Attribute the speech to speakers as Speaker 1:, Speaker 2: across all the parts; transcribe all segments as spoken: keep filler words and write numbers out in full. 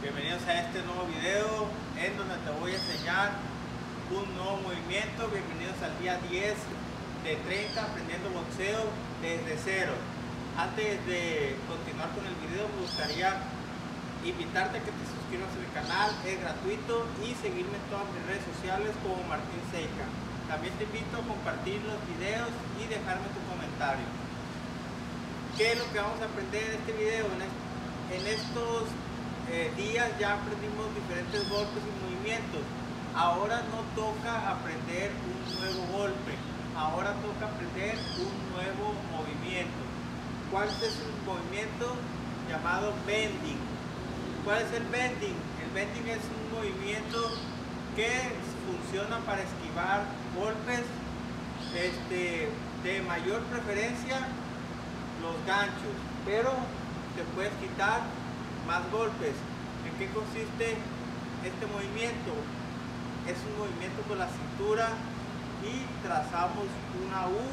Speaker 1: Bienvenidos a este nuevo video en donde te voy a enseñar un nuevo movimiento. Bienvenidos al día diez de treinta aprendiendo boxeo desde cero. Antes de continuar con el video me gustaría invitarte a que te suscribas a mi canal, es gratuito, y seguirme en todas mis redes sociales como Martín Seika. También te invito a compartir los videos y dejarme tu comentario. ¿Qué es lo que vamos a aprender en este video? En, est en estos eh, días ya aprendimos diferentes golpes y movimientos. Ahora no toca aprender un nuevo golpe, ahora toca aprender un nuevo movimiento. ¿Cuál es el movimiento? Llamado bending. ¿Cuál es el bending? El bending es un movimiento que funciona para esquivar golpes, este, de mayor preferencia los ganchos, pero te puedes quitar más golpes. ¿En qué consiste este movimiento? Es un movimiento con la cintura y trazamos una U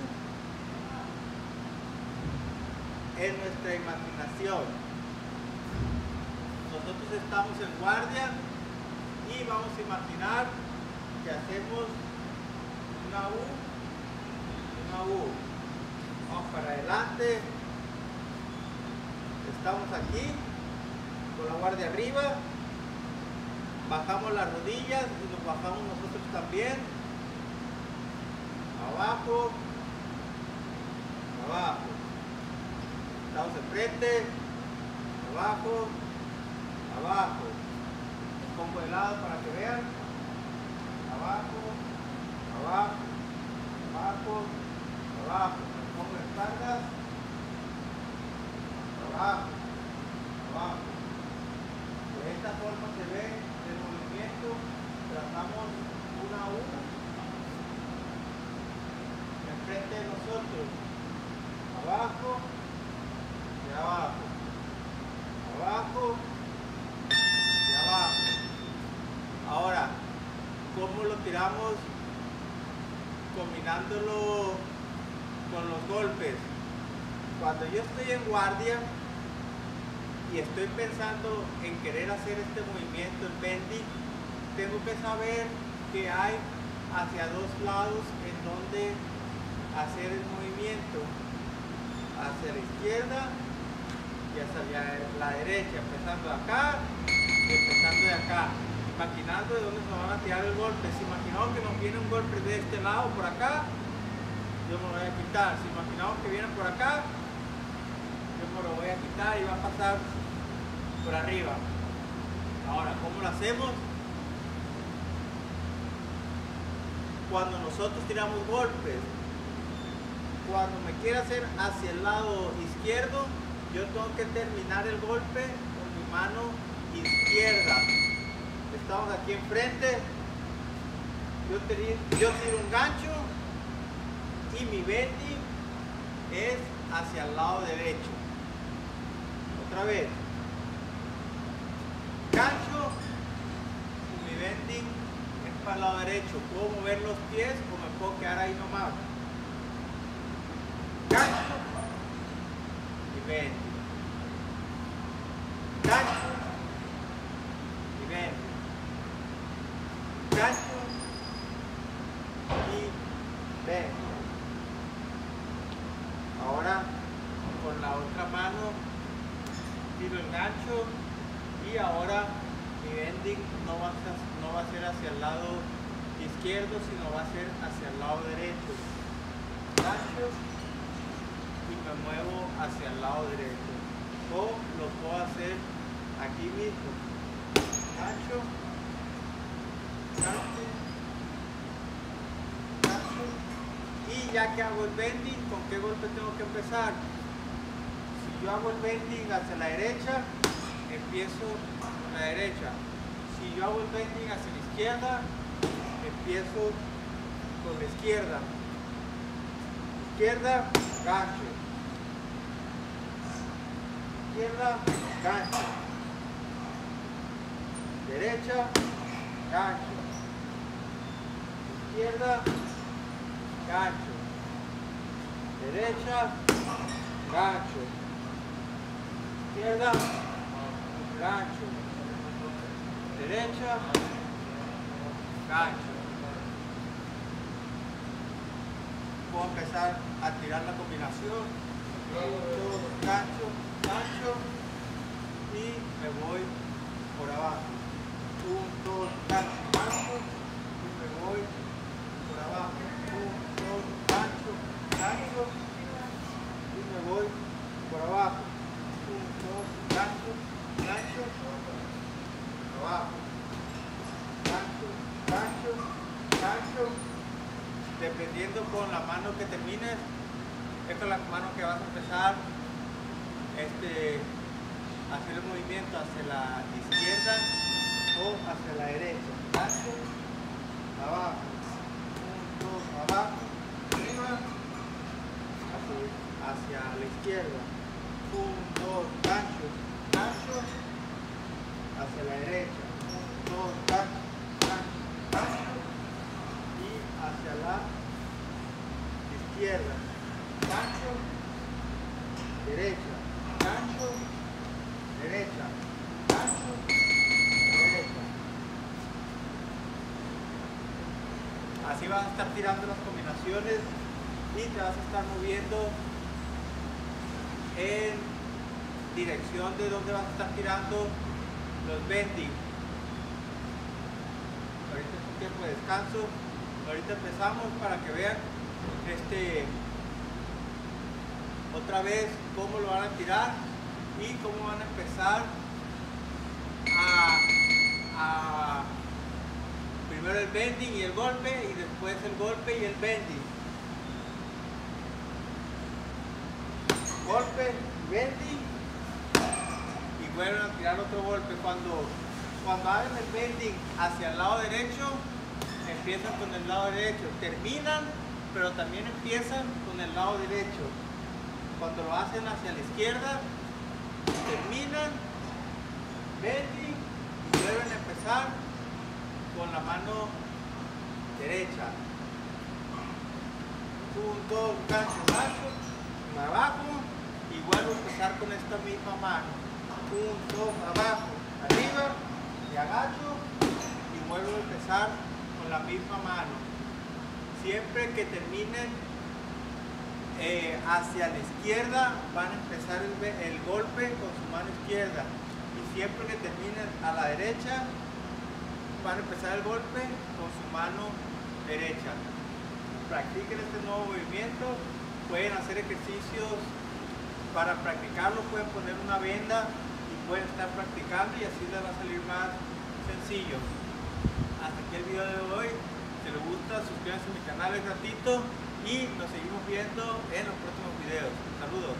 Speaker 1: en nuestra imaginación. Nosotros estamos en guardia y vamos a imaginar que hacemos una U, una U. Vamos para adelante. Estamos aquí con la guardia arriba, bajamos las rodillas y nos bajamos nosotros también, abajo, abajo, estamos enfrente, abajo, abajo, me pongo de lado para que vean, abajo, abajo, abajo, abajo, me pongo de espaldas, abajo, abajo. De esta forma se ve el movimiento. Trazamos una U enfrente de nosotros, abajo y abajo, abajo y abajo. Ahora, ¿cómo lo tiramos? Combinándolo con los golpes. Cuando yo estoy en guardia y estoy pensando en querer hacer este movimiento, el bending, tengo que saber que hay hacia dos lados en donde hacer el movimiento, hacia la izquierda y hacia la derecha, empezando de acá y empezando de acá, imaginando de dónde nos van a tirar el golpe. Si imaginamos que nos viene un golpe de este lado, por acá, yo me lo voy a quitar. Si imaginamos que viene por acá, yo me lo voy a quitar y va a pasar por arriba. Ahora, ¿cómo lo hacemos? Cuando nosotros tiramos golpes, cuando me quiera hacer hacia el lado izquierdo, yo tengo que terminar el golpe con mi mano izquierda. Estamos aquí enfrente, yo tiro, yo tiro un gancho y mi bending es hacia el lado derecho. Otra vez, gancho y mi bending es para el lado derecho. Puedo mover los pies o me puedo quedar ahí nomás. Gancho y bending, gancho y bending, gancho y bending. Ahora con la otra mano tiro el gancho y ahora mi bending no va, a, no va a ser hacia el lado izquierdo, sino va a ser hacia el lado derecho. Gancho y me muevo hacia el lado derecho. O lo puedo hacer aquí mismo. Gancho, gancho, gancho. Y ya que hago el bending, ¿con qué golpe tengo que empezar? Si yo hago el bending hacia la derecha, empiezo con la derecha. Si yo hago el bending hacia la izquierda, empiezo con la izquierda. Izquierda, gancho. Izquierda, gancho. Derecha, gancho. Izquierda, gancho. Derecha, gancho. Izquierda, gancho. derecha, gancho. Puedo empezar a tirar la combinación, punto, gancho, gancho y me voy por abajo, punto, gancho, gancho y me voy por abajo, punto, gancho, gancho y me voy por abajo, punto, gancho, gancho, por abajo, gancho, gancho, gancho. Dependiendo con la mano que termines, es con la mano que vas a empezar este, a hacer el movimiento hacia la izquierda o hacia la derecha. Gancho, abajo, punto, abajo, arriba, hacia, hacia la izquierda, punto, gancho, gancho, hacia la derecha, punto, gancho, gancho, gancho. Hacia la izquierda, gancho, derecha, gancho, derecha, gancho, derecha. Así vas a estar tirando las combinaciones y te vas a estar moviendo en dirección de donde vas a estar tirando los bending. Ahorita es un tiempo de descanso. Ahorita empezamos para que vean este, otra vez cómo lo van a tirar y cómo van a empezar a, a primero el bending y el golpe y después el golpe y el bending. Golpe, bending y vuelven a tirar otro golpe. Cuando, cuando hagan el bending hacia el lado derecho, empiezan con el lado derecho, terminan, pero también empiezan con el lado derecho. Cuando lo hacen hacia la izquierda, terminan, bending y vuelven a empezar con la mano derecha. Punto, gancho, gancho, abajo y vuelvo a empezar con esta misma mano. Punto, abajo, arriba y agacho y vuelvo a empezar con la misma mano. Siempre que terminen eh, hacia la izquierda van a empezar el, el golpe con su mano izquierda y siempre que terminen a la derecha van a empezar el golpe con su mano derecha. Practiquen este nuevo movimiento, pueden hacer ejercicios para practicarlo, pueden poner una venda y pueden estar practicando y así les va a salir más sencillo. Hasta aquí el video de hoy. Si les gusta, suscríbanse a mi canal, es gratuito y nos seguimos viendo en los próximos videos. Saludos.